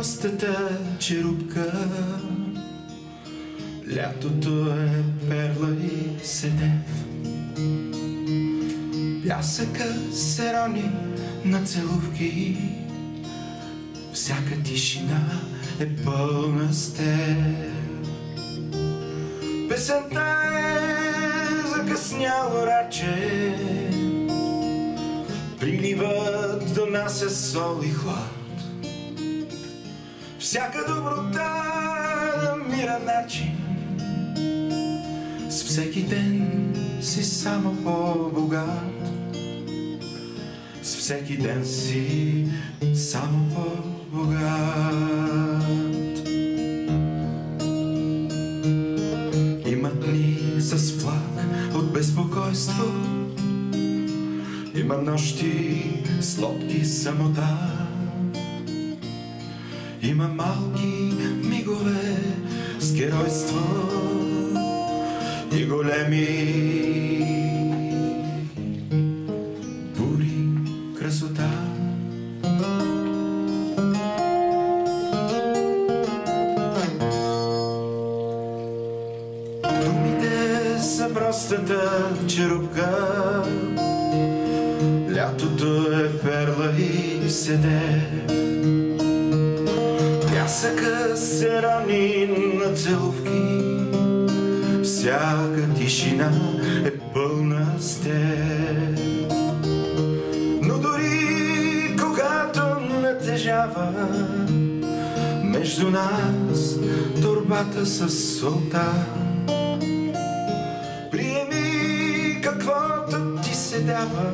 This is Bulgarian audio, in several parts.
простата черупка. Лятото е перла и седев. Пясъка се рони на целувки. Всяка тишина е пълна с теб. Песента е закъсняло раче. Приливът донася сол и хлад. Всяка доброта намира начин. С всеки ден си само по-богат. С всеки ден си само по-богат. Има дни с флаг от безпокойство. Има нощи с лодки самота. Има малки мигове с геройство и големи бури красота. Думите са простата черупка. Лятото е перла и седев. Пясъка се рони на целувки. Всяка тишина е пълна с теб. Но дори когато натежава между нас торбата със солта, приеми каквото ти се дава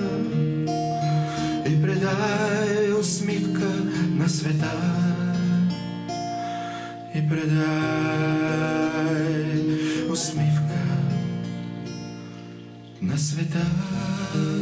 и предай усмивка на света. И предай усмивка на света.